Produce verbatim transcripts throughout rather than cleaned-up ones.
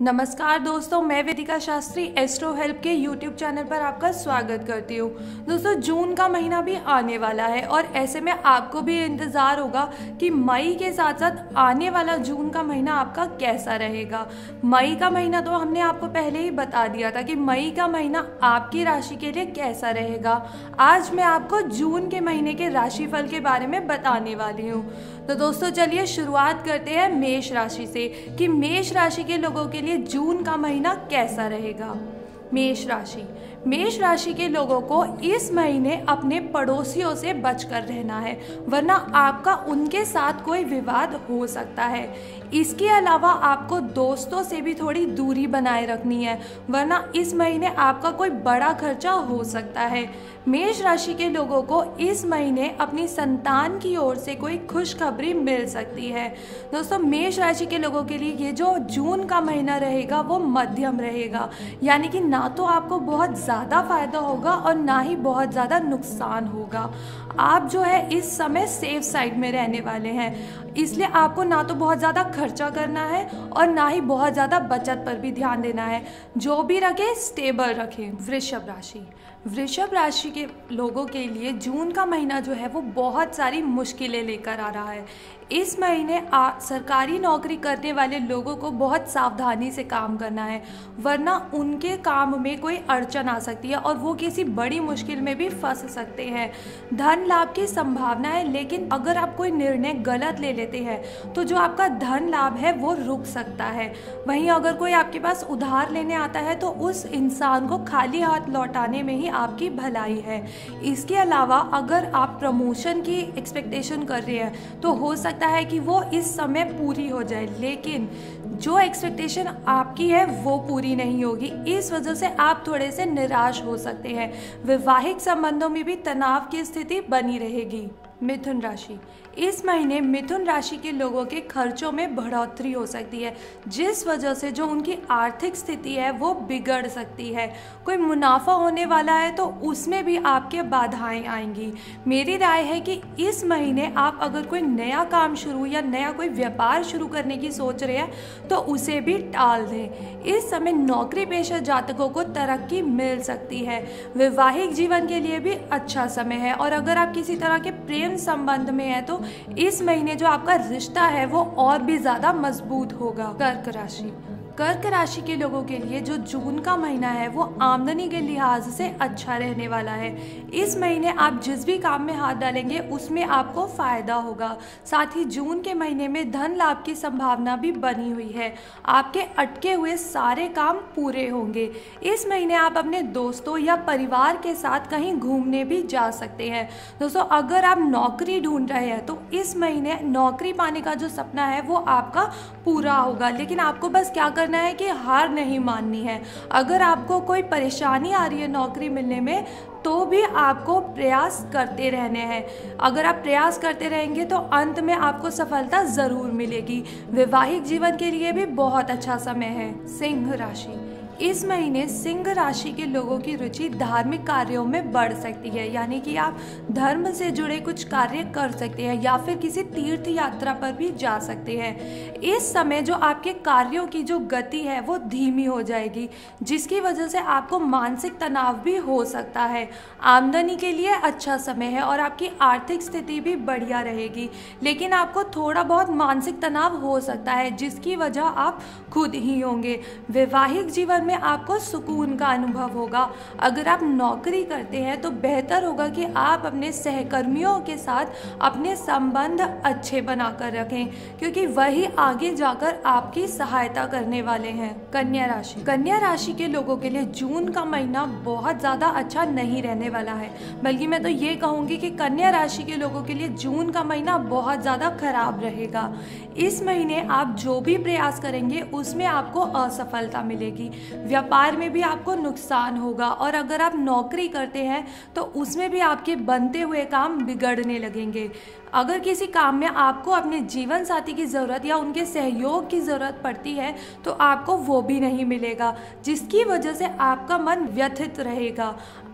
नमस्कार दोस्तों, मैं वेदिका शास्त्री एस्ट्रो हेल्प के यूट्यूब चैनल पर आपका स्वागत करती हूँ। दोस्तों, जून का महीना भी आने वाला है और ऐसे में आपको भी इंतज़ार होगा कि मई के साथ साथ आने वाला जून का महीना आपका कैसा रहेगा। मई का महीना तो हमने आपको पहले ही बता दिया था कि मई का महीना आपकी राशि के लिए कैसा रहेगा। आज मैं आपको जून के महीने के राशिफल के बारे में बताने वाली हूँ। तो दोस्तों चलिए शुरुआत करते हैं मेष राशि से कि मेष राशि के लोगों के लिए जून का महीना कैसा रहेगा। मेष राशि मेष राशि के लोगों को इस महीने अपने पड़ोसियों से बचकर रहना है, वरना आपका उनके साथ कोई विवाद हो सकता है। इसके अलावा आपको दोस्तों से भी थोड़ी दूरी बनाए रखनी है, वरना इस महीने आपका कोई बड़ा खर्चा हो सकता है। मेष राशि के लोगों को इस महीने अपनी संतान की ओर से कोई खुशखबरी मिल सकती है। दोस्तों, मेष राशि के लोगों के लिए ये जो जून का महीना रहेगा वो मध्यम रहेगा, यानी कि ना तो आपको बहुत ज़्यादा फायदा होगा और ना ही बहुत ज़्यादा नुकसान होगा। आप जो है इस समय सेफ साइड में रहने वाले हैं, इसलिए आपको ना तो बहुत ज़्यादा खर्चा करना है और ना ही बहुत ज़्यादा बचत पर भी ध्यान देना है। जो भी रखें स्टेबल रखें। वृषभ राशि वृषभ राशि के लोगों के लिए जून का महीना जो है वो बहुत सारी मुश्किलें लेकर आ रहा है। इस महीने आ, सरकारी नौकरी करने वाले लोगों को बहुत सावधानी से काम करना है, वरना उनके काम में कोई अड़चन आ सकती है और वो किसी बड़ी मुश्किल में भी फंस सकते हैं। धन लाभ की संभावना है, लेकिन अगर आप कोई निर्णय गलत ले लेते हैं तो जो आपका धन लाभ है वो रुक सकता है। वहीं अगर कोई आपके पास उधार लेने आता है तो उस इंसान को खाली हाथ लौटाने में ही आपकी भलाई है। इसके अलावा अगर आप प्रमोशन की एक्सपेक्टेशन कर रहे हैं तो हो सकता है कि वो इस समय पूरी हो जाए, लेकिन जो एक्सपेक्टेशन आपकी है वो पूरी नहीं होगी। इस वजह से आप थोड़े से निराश हो सकते हैं। वैवाहिक संबंधों में भी तनाव की स्थिति बनी रहेगी। मिथुन राशि इस महीने मिथुन राशि के लोगों के खर्चों में बढ़ोतरी हो सकती है, जिस वजह से जो उनकी आर्थिक स्थिति है वो बिगड़ सकती है। कोई मुनाफा होने वाला है तो उसमें भी आपके बाधाएं आएंगी। मेरी राय है कि इस महीने आप अगर कोई नया काम शुरू या नया कोई व्यापार शुरू करने की सोच रहे हैं तो उसे भी टाल दें। इस समय नौकरी पेशा जातकों को तरक्की मिल सकती है। वैवाहिक जीवन के लिए भी अच्छा समय है और अगर आप किसी तरह के प्रेम संबंध में है तो इस महीने जो आपका रिश्ता है वो और भी ज्यादा मजबूत होगा। कर्क राशि कर्क राशि के लोगों के लिए जो जून का महीना है वो आमदनी के लिहाज से अच्छा रहने वाला है। इस महीने आप जिस भी काम में हाथ डालेंगे उसमें आपको फायदा होगा। साथ ही जून के महीने में धन लाभ की संभावना भी बनी हुई है। आपके अटके हुए सारे काम पूरे होंगे। इस महीने आप अपने दोस्तों या परिवार के साथ कहीं घूमने भी जा सकते हैं। दोस्तों, अगर आप नौकरी ढूंढ रहे हैं तो इस महीने नौकरी पाने का जो सपना है वो आपका पूरा होगा, लेकिन आपको बस क्या करना है कि हार नहीं माननी है। अगर आपको कोई परेशानी आ रही है नौकरी मिलने में तो भी आपको प्रयास करते रहने हैं। अगर आप प्रयास करते रहेंगे तो अंत में आपको सफलता ज़रूर मिलेगी। वैवाहिक जीवन के लिए भी बहुत अच्छा समय है। सिंह राशि इस महीने सिंह राशि के लोगों की रुचि धार्मिक कार्यों में बढ़ सकती है, यानी कि आप धर्म से जुड़े कुछ कार्य कर सकते हैं या फिर किसी तीर्थ यात्रा पर भी जा सकते हैं। इस समय जो आपके कार्यों की जो गति है वो धीमी हो जाएगी, जिसकी वजह से आपको मानसिक तनाव भी हो सकता है। आमदनी के लिए अच्छा समय है और आपकी आर्थिक स्थिति भी बढ़िया रहेगी, लेकिन आपको थोड़ा बहुत मानसिक तनाव हो सकता है, जिसकी वजह आप खुद ही होंगे। वैवाहिक जीवन में आपको सुकून का अनुभव होगा। अगर आप नौकरी करते हैं तो बेहतर होगा कि आप अपने सहकर्मियों के साथ अपने संबंध अच्छे बनाकर रखें, क्योंकि वही आगे जाकर आपकी सहायता करने वाले हैं। कन्या राशि कन्या राशि के लोगों के लिए जून का महीना बहुत ज़्यादा अच्छा नहीं रहने वाला है, बल्कि मैं तो ये कहूँगी कि कन्या राशि के लोगों के लिए जून का महीना बहुत ज़्यादा खराब रहेगा। इस महीने आप जो भी प्रयास करेंगे उसमें आपको असफलता मिलेगी। व्यापार में भी आपको नुकसान होगा और अगर आप नौकरी करते हैं तो उसमें भी आपके बनते हुए काम बिगड़ने लगेंगे। अगर किसी काम में आपको अपने जीवन साथी की ज़रूरत या उनके सहयोग की ज़रूरत पड़ती है तो आपको वो भी नहीं मिलेगा, जिसकी वजह से आपका मन व्यथित रहेगा।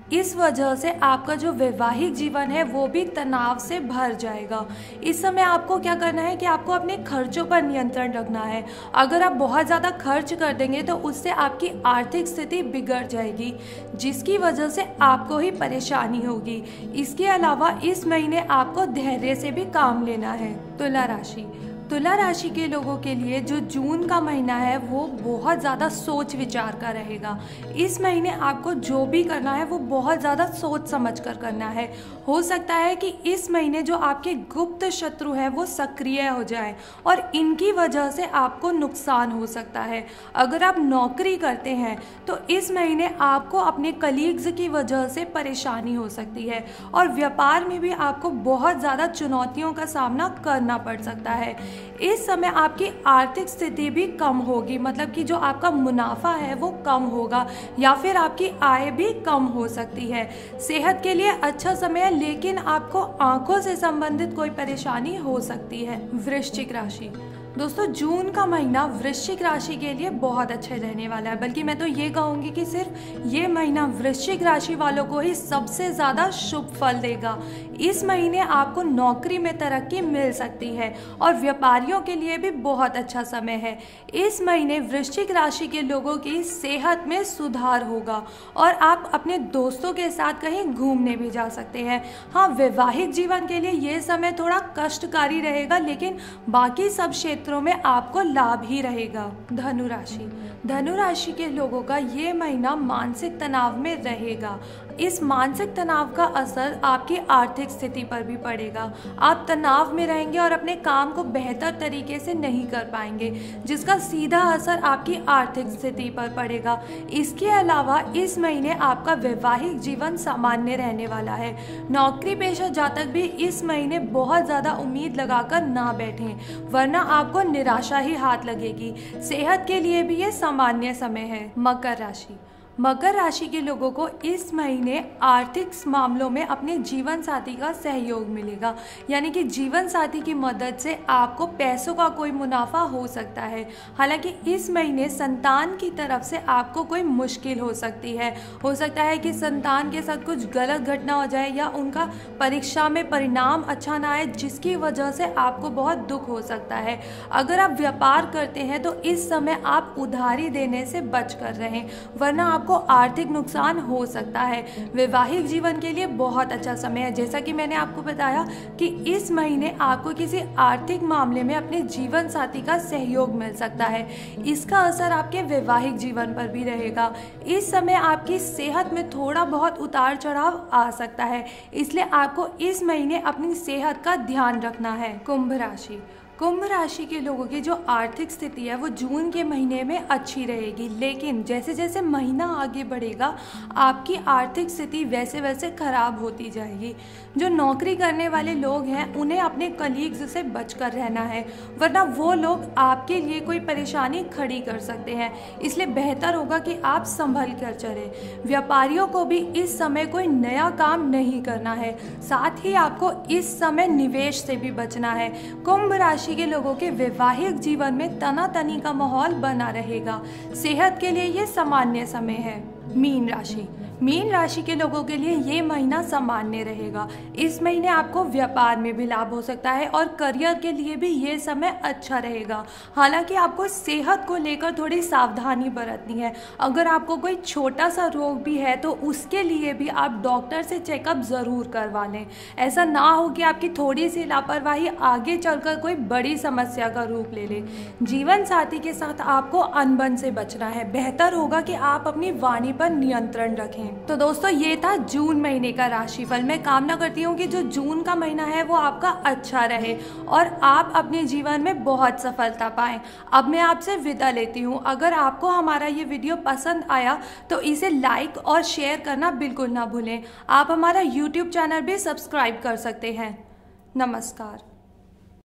इस वजह से आपका जो वैवाहिक जीवन है वो भी तनाव से भर जाएगा। इस समय आपको क्या करना है कि आपको अपने खर्चों पर नियंत्रण रखना है। अगर आप बहुत ज़्यादा खर्च कर देंगे तो उससे आपकी आर्थिक स्थिति बिगड़ जाएगी, जिसकी वजह से आपको ही परेशानी होगी। इसके अलावा इस महीने आपको धैर्य से भी काम लेना है। तुला राशि तुला राशि के लोगों के लिए जो जून का महीना है वो बहुत ज़्यादा सोच विचार का रहेगा। इस महीने आपको जो भी करना है वो बहुत ज़्यादा सोच समझ कर करना है। हो सकता है कि इस महीने जो आपके गुप्त शत्रु हैं वो सक्रिय हो जाए और इनकी वजह से आपको नुकसान हो सकता है। अगर आप नौकरी करते हैं तो इस महीने आपको अपने कलीग्स की वजह से परेशानी हो सकती है और व्यापार में भी आपको बहुत ज़्यादा चुनौतियों का सामना करना पड़ सकता है। इस समय आपकी आर्थिक स्थिति भी कम होगी, मतलब कि जो आपका मुनाफा है वो कम होगा या फिर आपकी आय भी कम हो सकती है। सेहत के लिए अच्छा समय है, लेकिन आपको आंखों से संबंधित कोई परेशानी हो सकती है। वृश्चिक राशि दोस्तों, जून का महीना वृश्चिक राशि के लिए बहुत अच्छा रहने वाला है, बल्कि मैं तो ये कहूँगी कि सिर्फ ये महीना वृश्चिक राशि वालों को ही सबसे ज़्यादा शुभ फल देगा। इस महीने आपको नौकरी में तरक्की मिल सकती है और व्यापारियों के लिए भी बहुत अच्छा समय है। इस महीने वृश्चिक राशि के लोगों की सेहत में सुधार होगा और आप अपने दोस्तों के साथ कहीं घूमने भी जा सकते हैं। हाँ, वैवाहिक जीवन के लिए ये समय थोड़ा कष्टकारी रहेगा, लेकिन बाकी सब क्षेत्रों में आपको लाभ ही रहेगा। धनु राशि धनु राशि के लोगों का ये महीना मानसिक तनाव में रहेगा। इस मानसिक तनाव का असर आपकी आर्थिक स्थिति पर भी पड़ेगा। आप तनाव में रहेंगे और अपने काम को बेहतर तरीके से नहीं कर पाएंगे, जिसका सीधा असर आपकी आर्थिक स्थिति पर पड़ेगा। इसके अलावा इस महीने आपका वैवाहिक जीवन सामान्य रहने वाला है। नौकरी पेशा जातक भी इस महीने बहुत ज़्यादा उम्मीद लगाकर ना बैठें, वरना आपको निराशा ही हाथ लगेगी। सेहत के लिए भी ये सामान्य समय है। मकर राशि मकर राशि के लोगों को इस महीने आर्थिक मामलों में अपने जीवन साथी का सहयोग मिलेगा, यानी कि जीवन साथी की मदद से आपको पैसों का कोई मुनाफा हो सकता है। हालांकि इस महीने संतान की तरफ से आपको कोई मुश्किल हो सकती है। हो सकता है कि संतान के साथ कुछ गलत घटना हो जाए या उनका परीक्षा में परिणाम अच्छा ना आए, जिसकी वजह से आपको बहुत दुख हो सकता है। अगर आप व्यापार करते हैं तो इस समय आप उधारी देने से बच कर रहें, वरना आपको को आर्थिक नुकसान हो सकता है। वैवाहिक जीवन के लिए बहुत अच्छा समय है। जैसा कि मैंने आपको बताया कि इस महीने आपको किसी आर्थिक मामले में अपने जीवन साथी का सहयोग मिल सकता है। इसका असर आपके वैवाहिक जीवन पर भी रहेगा। इस समय आपकी सेहत में थोड़ा बहुत उतार चढ़ाव आ सकता है, इसलिए आपको इस महीने अपनी सेहत का ध्यान रखना है। कुंभ राशि कुंभ राशि के लोगों की जो आर्थिक स्थिति है वो जून के महीने में अच्छी रहेगी, लेकिन जैसे जैसे महीना आगे बढ़ेगा आपकी आर्थिक स्थिति वैसे वैसे खराब होती जाएगी। जो नौकरी करने वाले लोग हैं उन्हें अपने कलीग्स से बचकर रहना है, वरना वो लोग आपके लिए कोई परेशानी खड़ी कर सकते हैं। इसलिए बेहतर होगा कि आप संभल कर चलें। व्यापारियों को भी इस समय कोई नया काम नहीं करना है, साथ ही आपको इस समय निवेश से भी बचना है। कुंभ राशि के लोगों के वैवाहिक जीवन में तनातनी का माहौल बना रहेगा। सेहत के लिए ये सामान्य समय है। मीन राशि मीन राशि के लोगों के लिए ये महीना सामान्य रहेगा। इस महीने आपको व्यापार में भी लाभ हो सकता है और करियर के लिए भी ये समय अच्छा रहेगा। हालांकि आपको सेहत को लेकर थोड़ी सावधानी बरतनी है। अगर आपको कोई छोटा सा रोग भी है तो उसके लिए भी आप डॉक्टर से चेकअप ज़रूर करवा लें। ऐसा ना हो कि आपकी थोड़ी सी लापरवाही आगे चलकर कोई बड़ी समस्या का रूप ले ले। जीवन साथी के साथ आपको अनबन से बचना है। बेहतर होगा कि आप अपनी वाणी पर नियंत्रण रखें। तो दोस्तों, ये था जून महीने का राशिफल। मैं कामना करती हूँ कि जो जून का महीना है वो आपका अच्छा रहे और आप अपने जीवन में बहुत सफलता पाएं। अब मैं आपसे विदा लेती हूँ। अगर आपको हमारा ये वीडियो पसंद आया तो इसे लाइक और शेयर करना बिल्कुल ना भूलें। आप हमारा यूट्यूब चैनल भी सब्सक्राइब कर सकते हैं। नमस्कार।